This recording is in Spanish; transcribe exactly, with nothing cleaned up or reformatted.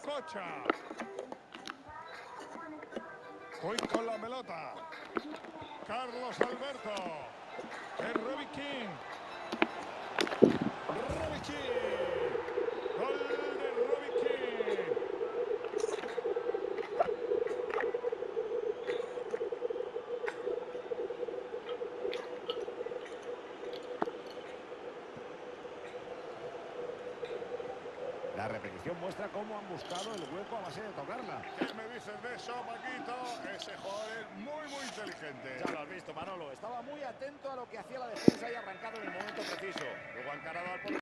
Okocha. Hoy con la pelota. Carlos Alberto. El Robbie King. Robbie King. Gol de Robbie King. La repetición muestra cómo han buscado el hueco a base de tocarla. ¿Qué me dices de eso, Paquito? Ese jugador es muy, muy inteligente. Ya lo has visto, Manolo. Estaba muy atento a lo que hacía la defensa y ha arrancado en el momento preciso. Luego ha encarado al portero.